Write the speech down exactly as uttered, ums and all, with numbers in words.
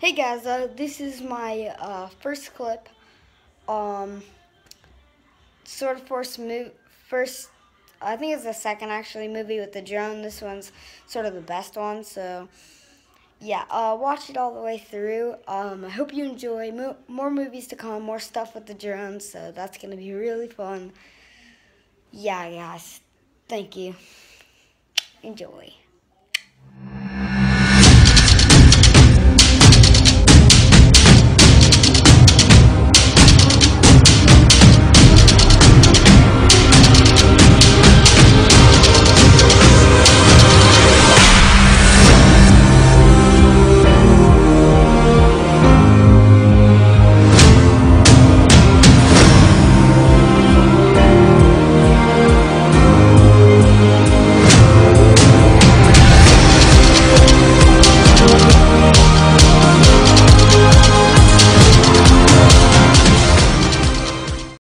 Hey guys, uh, this is my uh, first clip. Um, Sword Force move first. I think it's the second actually movie with the drone. This one's sort of the best one. So yeah, uh, watch it all the way through. Um, I hope you enjoy. Mo more movies to come, more stuff with the drones. So that's gonna be really fun. Yeah, guys. Thank you. Enjoy.